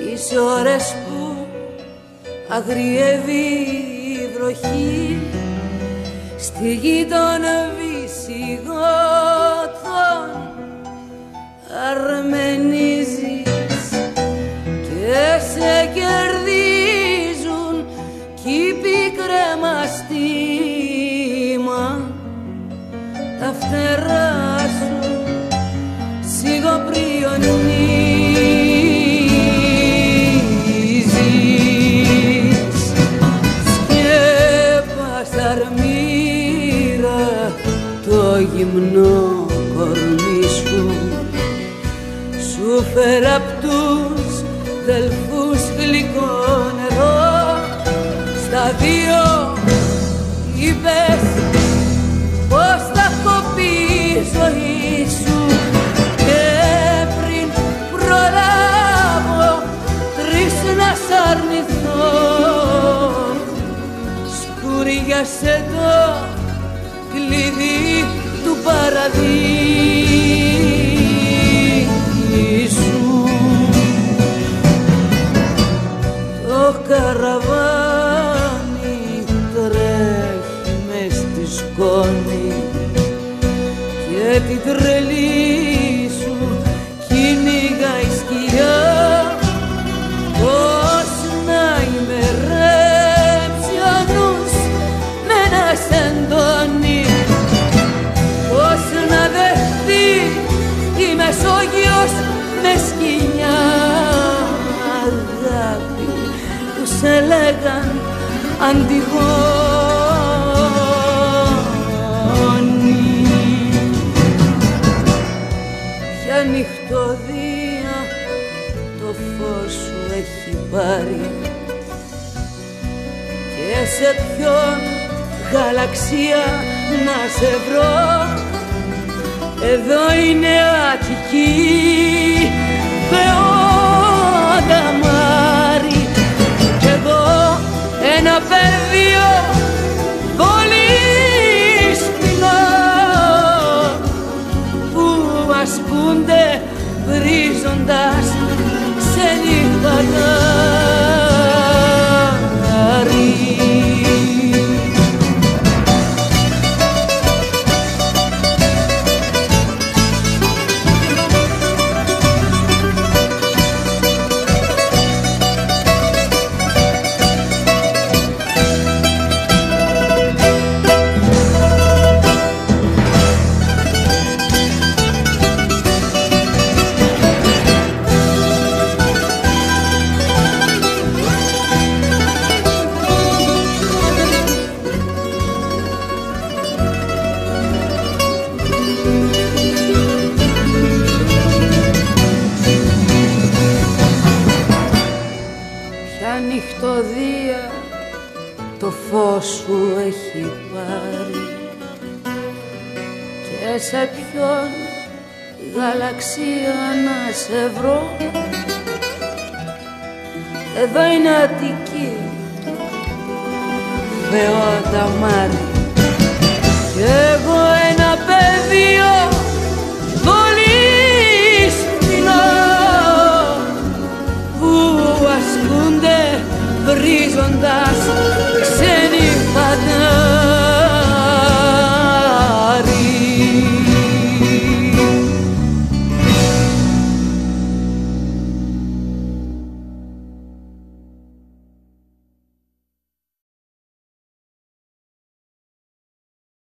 τις ώρες που αγριεύει η βροχή στη γη των Βυσσυγότων αρμενίζεις και σε κερδίζουν κήποι κρεμαστήμα τα φτερά σου σιγοπριονίζεις. Σκέπας αρμύρα το γυμνό κορμί σου, σου φέρα απ' τους δελφούς γλυκό νερό. Στα δύο είπες πως θα κοπεί η ζωή σου και πριν προλάβω τρεις να σ' αρνηθώ σκουριάσε το κλειδί του παραδείσου. Το καραβάνι τρέχει μες στη σκόνη και την τρελή σου κυνηγάει σκιά. Πώς να ημερέψει ο νους με να σ' εντώνει, πώς να δεχτεί η Μεσόγειος με σκοινιά αγάπη που σε λέγαν Αντιγόνη. Ποια νυχτωδία το φως σου έχει πάρει και σε ποιον γαλαξία να σε βρω. Εδώ είναι Αττική, Θεόντα Μάρη, κι εδώ ένα πεδίο πολύ σπινό που ασκούνται βρίζοντας σε νυχτατάρι. Νυχτωδία το φως σου έχει πάρει και σε ποιον γαλαξία να σε βρω. Εδώ είναι Αττική, Θεόντα Μάρη, κι εγώ ένα πεδίο πολύ σπινό που ασκούνται βρίζοντας ξένοι φαντάροι.